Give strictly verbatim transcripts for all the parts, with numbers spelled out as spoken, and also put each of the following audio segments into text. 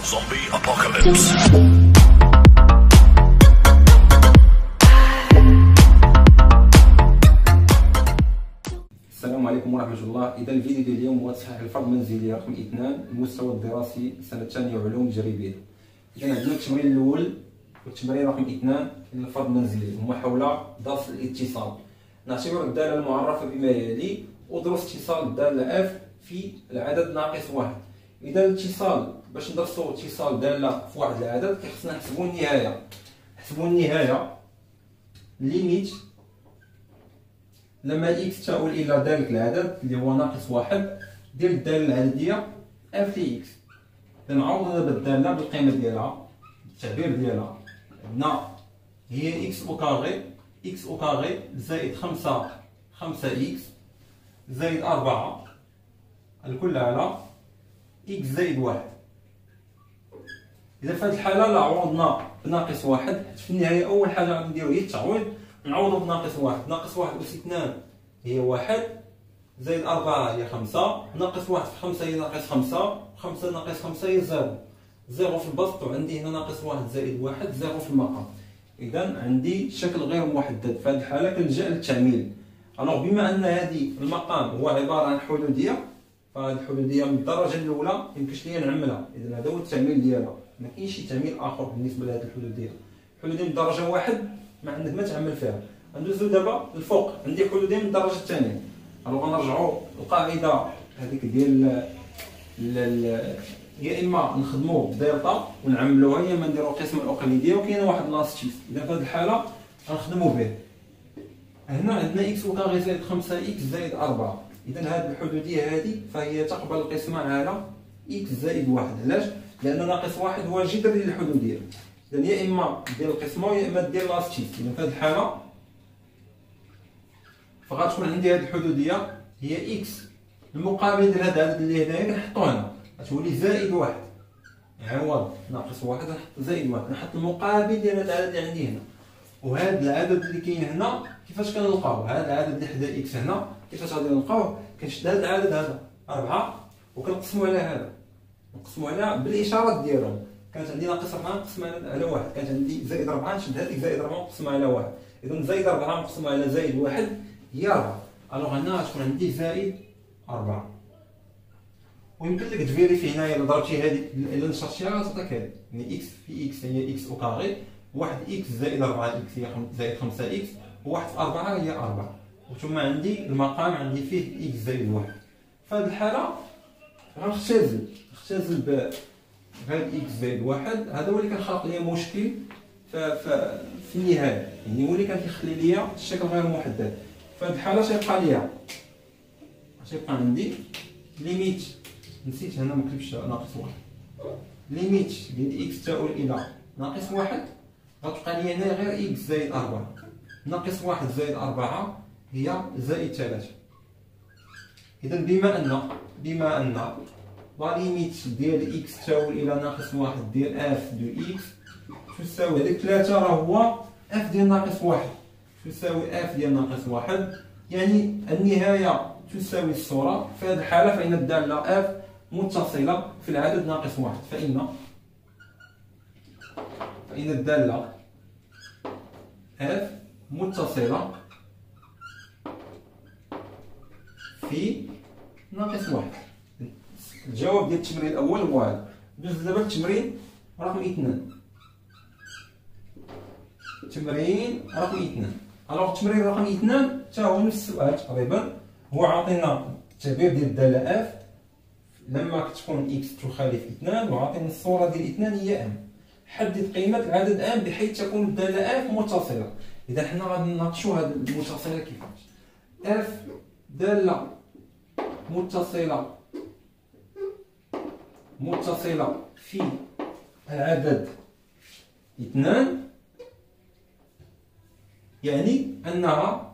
Zombie apocalypse. السلام عليكم ورحمة الله. إذا الفيديو ديال اليوم هو تصحيح الفرض المنزلي رقم اثنان المستوى الدراسي السنة الثانية علوم تجريبية. إذا عندنا التمرين الأول والتمرين رقم اثنان للفرض المنزلي هما حول درس الاتصال. نعتبر الدالة المعرفة بما يلي ودرس اتصال الدالة اف في العدد ناقص واحد. إذا الاتصال باش ندرسو اتصال دالة في واحد العدد كيخصنا نحسبو النهاية. نحسبو النهاية ليميت لما اكس تؤول الى ذلك العدد اللي هو ناقص واحد ديال الداله العدديه اف لي اكس. اذا نعوض دابا الداله بالقيمه ديالها بالتعبير ديالها. عندنا هي اكس او كاغي اكس او كاغي زائد خمسة خمسة اكس زائد أربعة الكل على اكس زائد واحد. اذا في هذه الحاله لا عوضنا بناقص واحد، في النهايه اول حاجه غادي نديرو هي التعويض. نعوضو بناقص واحد، ناقص واحد أس اثنان هي واحد زائد أربعة هي خمسة، ناقص واحد في خمسة هي ناقص خمسة، خمسة ناقص خمسة هي زيرو، زيرو في البسط وعندي هنا ناقص واحد زائد واحد زيرو في المقام. إذا عندي شكل غير محدد، في هذه الحالة كنلجأ للتعميل. ألوغ بما أن هذه المقام هو عبارة عن حدودية، فهذه الحدودية من الدرجة الأولى ميمكنش ليا نعملها، إذا هذا هو التعميل ديالها، مكاينش شي تعميل آخر بالنسبة لهذه الحدودية. الحدودية من درجة واحد ما عندك ما تعمل فيها. ندوزو دابا الفوق، عندي حدودين من الدرجه الثانيه. الوغ غنرجعوا القاعده هذيك ديال يا اما نخدموا بدلتا ونعملوها يا اما نديروا القسمه الاقليديه وكاين واحد لاستيس. اذا في هذه الحاله غنخدموا به. هنا عندنا اكس وكاغي زائد خمسة اكس زائد أربعة. اذا هذه الحدوديه هذه فهي تقبل القسمه على اكس زائد واحد. علاش؟ لان ناقص واحد هو الجذر ديال الحدوديه. اذا يا اما دير القسمه يا اما دير لاستيس. اذا في هذه الحاله فغتكون عندي هذه الحدوديه هي اكس المقابل ديال هذا العدد اللي هنايا كنحطو هنا غتولي زائد واحد. عوض ناقص واحد نحط زائد واحد، نحط المقابل ديال هذا العدد اللي عندي هنا. وهذا العدد اللي كاين هنا كيفاش كنلقاوه؟ هذا العدد اللي حدا اكس هنا كيفاش غادي نلقاوه؟ كنشد هذا العدد هذا أربعة وكنقسمو على هذا، نقسمو على بالاشارات ديالهم. كانت عندي ناقص أربعة نقسم على واحد، كانت عندي زائد أربعة نشد هذيك زائد أربعة ونقسم على واحد. إذا زائد أربعة نقسم على زائد واحد هي أربعة. ألوغ هنا غتكون عندي زائد أربعة. ويمكن لك تفيريفي هنايا إلا ضربتي هذه إلا نشرتيها غتعطيك هذه، يعني إكس في إكس هي إكس أو كاغي، واحد إكس زائد أربعة إكس هي زائد خمسة إكس، وواحد في أربعة هي أربعة، وثم عندي المقام عندي فيه إكس زائد واحد. في هذه الحالة غنختزل نختزل ب هاد إكس زائد واحد. هذا هو اللي كنخلق ليا مشكل في النهاية، يعني هو اللي كان كيخلي ليا الشكل غير محدد. في هذه الحالة شيبقى ليا شيبقى عندي ليميت، نسيت هنا مكتبتش ناقص واحد، ليميت ديال إكس تؤول إلى ناقص واحد غتبقى ليا هنا غير إكس زائد أربعة. ناقص واحد زائد أربعة هي زائد ثلاثة. إذا بما أن بما أن لا ليميت ديال إكس تؤول إلى ناقص واحد ديال اف دو إكس تساوي هذيك ثلاثة راه هو اف ديال ناقص واحد تساوي اف ديال ناقص واحد، يعني النهاية تساوي الصورة. في هذه الحالة فإن الدالة اف متصلة في العدد ناقص واحد، فإن فإن الدالة اف متصلة في ناقص واحد. الجواب ديال التمرين الأول هو هذا. ندوز دابا التمرين رقم اثنان. تمرين رقم اثنان. الوغ التمرين رقم اثنان حتى هو نفس السؤال تقريبا. هو عاطينا التعبير ديال الدالة اف لما كتكون اكس تخالف اثنان، وعاطينا الصورة ديال اثنان هي ام. حدد قيمة العدد ام بحيث تكون الدالة اف متصلة. إذا حنا غادي نناقشوا هاد المتصلة كيفاش. اف دالة متصلة متصلة في العدد اثنان، يعني أنها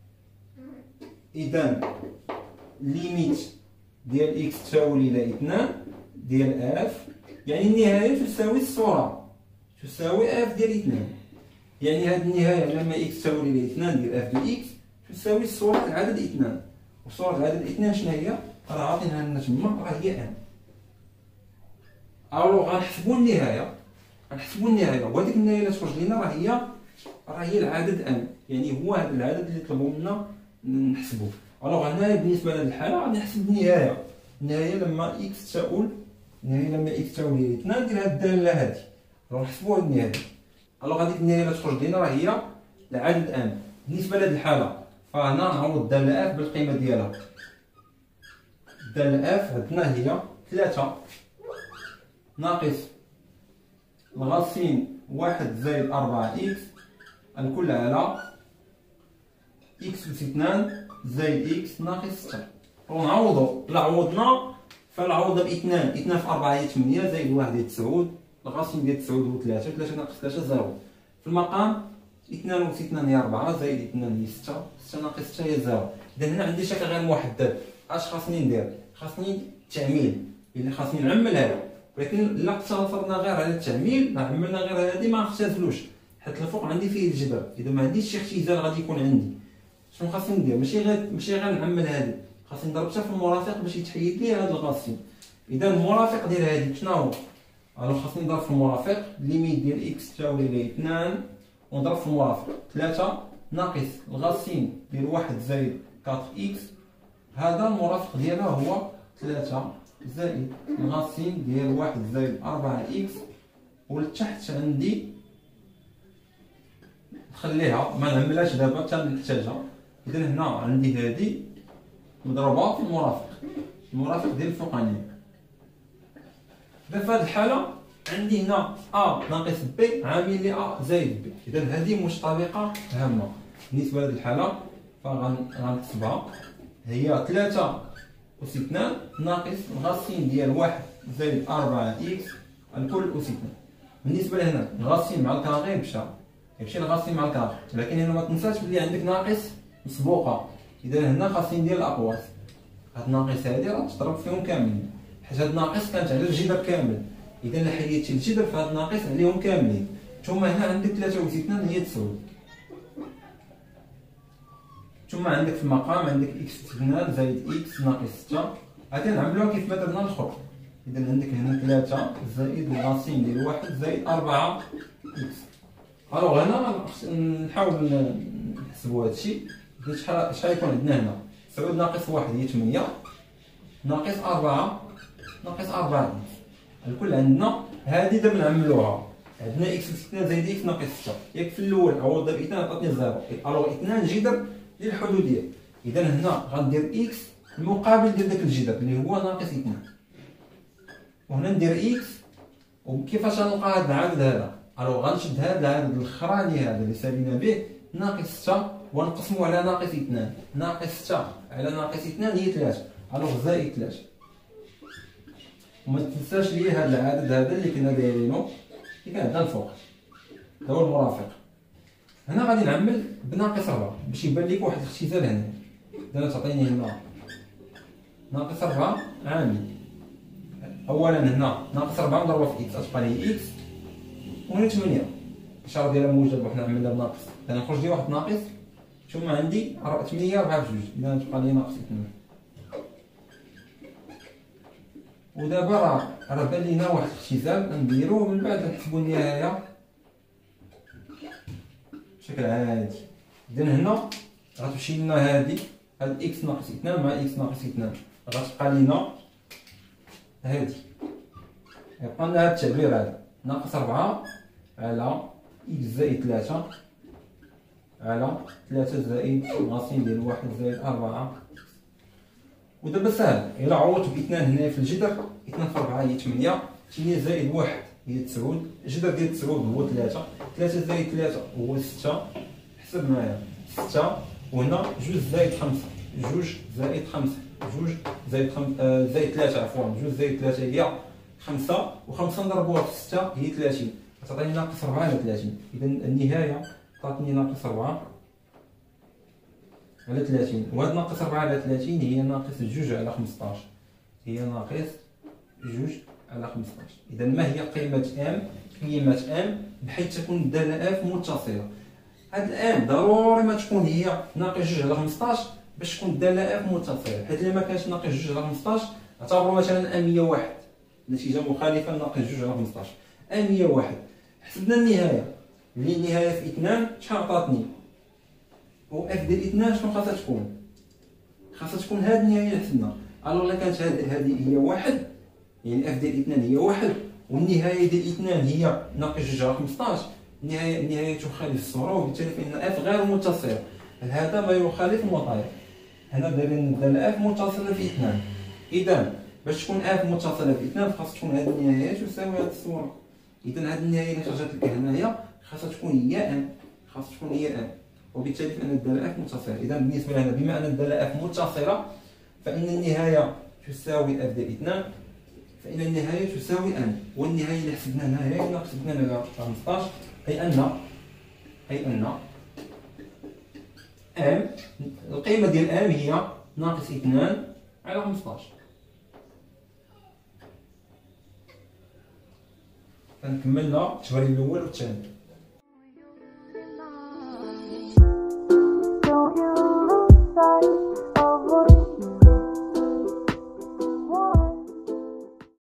إذا ليميت ديال إكس تساوي إلى اثنان ديال اف، يعني النهاية تساوي الصورة تساوي اف ديال اثنان. يعني هذه النهاية لما إكس تساوي إلى اثنان ديال اف ديال إكس تساوي صورة العدد اثنان. وصورة العدد اثنان شنو هي؟ راه عاطينها لنا تما راه هي ام. الوغ غنحسبوا النهايه غنحسبوا النهايه وهذيك النهايه اللي تخرج لنا راه هي راه هي العدد ان، يعني هو هذا العدد اللي طلبوا منا نحسبوه. الوغ هنايا بالنسبه لهذه الحاله غادي نحسب النهايه النهايه لما اكس تساوي النهايه لما اكس تساوي لي اثنان ندير هاد الداله هادي راه نحسبوا هاد النهايه. الوغ هذيك النهايه اللي تخرج لنا راه هي العدد ان. بالنسبه لهذه الحاله فهنا نعوض الداله اف بالقيمه ديالها. الداله اف عندنا هي ثلاثة ناقص الغاسين واحد زائد أربعة إكس الكل على إكس أس اثنان زائد إكس ناقص ستة. ونعوضو إلا عوضنا فالعوضة باثنان، اثنان في أربعة هي ثمانية زائد واحد هي تسعود، الغاسين ديال تسعود هو ثلاثة، ثلاثة ناقص ثلاثة زيرو. في المقام اثنان أس اثنان هي أربعة زائد اثنان هي ستة، ستة ناقص ستة هي زيرو. إذا هنا عندي شكل غير محدد. اش خاصني ندير؟ خاصني التعميل، يعني خاصني نعمل هذا. ولكن الا اقتصرنا غير على التعميل عملنا غير هذه ما نختزلوش، حيت الفوق عندي فيه الجبر. اذا ما عنديش شي اختزال غادي يكون عندي. شنو خاصني ندير؟ ماشي غير ماشي غير نعمل هذه، خاصني نضرب حتى في المرافق باش يتحيد لي هذا الغاسين. اذا المرافق ديال هذه شنو هو؟ الو خاصني نضرب في المرافق ليميت ديال اكس تساوي لي اثنان ونضرب في المرافق ثلاثة ناقص الغاسين ديال واحد زائد أربعة اكس. هذا المرافق ديالها هو ثلاثة زائد الغاسين ديال واحد زائد أربعة إكس. ولتحت عندي نخليها ما نعملهاش دابا حتى نحتاجها. إذا هنا عندي هذه مضروبة في المرافق، المرافق ديال الفوقانية. إذا في هذه الحالة عندي هنا أ ناقص بي عامل لي أ زائد بي. إذا هذه متطابقة هامة. بالنسبة لهذه الحالة فغنكتبها هي ثلاثة أس اثنان ناقص الغاسين ديال واحد زائد أربعة إكس الكل أس اثنان. بالنسبة لهنا الغاسين مع الكاغي مشى يمشي الغاسين مع الكاغي، ولكن هنا ما تنساش بلي عندك ناقص مسبوقة. إذا هنا خاصني ندير الأقواس. هاد الناقص هادي راه تضرب فيهم كاملين، حيت هاد الناقص كانت على الجذر كامل. إذا إلا حيدتي الجذر فهاد الناقص عليهم كاملين. ثم هنا عندك ثلاثة أس اثنان هي تسعود. ثم عندك في المقام عندك اكس اثنان زائد اكس ناقص ستة. غادي نعملوها كيف ما درنا الاخر. اذا عندك هنا ثلاثة زائد الغاسين ديال واحد زائد أربعة اكس. الوغ هنا نحاول نحسبوا هذا الشيء. شحال شحال يكون عندنا هنا؟ تسعود ناقص واحد هي ثمانية ناقص أربعة ناقص أربعة اكس. الكل عندنا هذه دابا نعملوها. عندنا اكس اثنان زائد اكس ناقص ستة. ياك في الاول عوض باثنان عطاتني زيرو. الوغ اثنان جذر ديال الحدوديه. اذا هنا غندير اكس المقابل ديال داك الجذر اللي هو ناقص اثنان، وهنا ندير اكس. وكيفاش غنلقى هذا العدد هذا؟ الوغ غنشد هذا العدد الاخراني هذا اللي سالينا به ناقص ستة ونقسمو على ناقص اثنان. ناقص ستة على ناقص اثنان هي ثلاثة، الوغ زائد ثلاثة. وما تنساش لي هذا العدد هذا اللي كنا دايرينو اللي كان عندنا الفوق هذا هو المرافق. هنا غادي نعمل بناقص أربعة باش يبان لك واحد الاختزال هنا. إذا تعطيني هنا ناقص أربعة عامل. أولا هنا ناقص أربعة مضروبة في إكس غتبقى لي إكس، وهنا ثمانية الإشارة ديالها موجب وحنا عملنا بناقص. إذا نخرج لي واحد ناقص، ثم عندي ثمانية أربعة بجوج، إذا تبقى لي ناقص اثنان. ودابا راه راه بان لينا واحد الاختزال نديروه من بعد نحسبوا النهاية بشكل عادي. إذا هنا غتمشي لنا هادي هاد إكس ناقص اثنان مع إكس ناقص اثنان، غتبقى لينا هادي. يبقى لنا هاد التعبير هذا ناقص أربعة على إكس زائد ثلاثة على ثلاثة زائد الغاسين ديال واحد زائد أربعة. ودابا ساهل، إلا عوضت باثنان هنايا في الجذر، اثنان في أربعة هي ثمانية، ثمانية زائد واحد هي تسعود، الجذر ديال تسعود هو ثلاثة، ثلاثة زائد ثلاثة هو ستة. حسب معايا ستة، وهنا جوج زائد خمسة، جوج زائد خمسة، جوج زائد خمسة آه زائد ثلاثة عفوا، جوج زائد ثلاثة هي خمسة، وخمسة نضربوها في ستة هي ثلاثين، غتعطيني ناقص أربعة على ثلاثين. إذا النهاية عطاتني ناقص أربعة على ثلاثين، وهاد ناقص أربعة على ثلاثين هي ناقص جوج على خمسطاش، هي ناقص جوج على خمسطاش. إذا ما هي قيمة ام؟ قيمة ام بحيث تكون الدالة اف متصلة. هاد الام ضروري ما تكون هي ناقص جوج على خمسطاش باش تكون الدالة اف متصلة، حيت إلا ما كانش ناقص جوج على خمسطاش اعتبروا مثلا ام هي واحد، نتيجه مخالفه ناقص جوج على خمسطاش. ام هي واحد. حسبنا النهايه اللي النهايه في اثنان شحال عطاتني، و اف ديال اثنان شنو خاصها تكون؟ خاصها تكون هاد النهايه اللي حسبنا. الوغ لا كانت هذه هي واحد، يعني اف ديال اثنان هي واحد والنهايه ديال اثنان هي ناقص جوج على خمسطاش، النهايه النهايه تخالف الصوره، وبالتالي فان اف غير متصله. هذا ما يخالف المطالب. هنا دايرين نبدا اف متصله في اثنان. اذا باش تكون اف متصله في اثنان خاص تكون هذه النهايه تساوي هذه الصوره. اذا هذه النهايه اللي خرجت لك هنايا خاصها تكون هي ان، خاص تكون هي ان، وبالتالي فان الداله اف متصله. اذا بالنسبه لنا بما ان الداله اف متصله فان النهايه تساوي اف ديال اثنان، فان النهايه تساوي ان، والنهايه اللي حسبناها هنايا اللي حسبنا على خمسطاش، اي ان اي ان ام القيمه ديال ام هي ناقص اثنان على خمسطاش. كنكملنا التمرين الاول والثاني.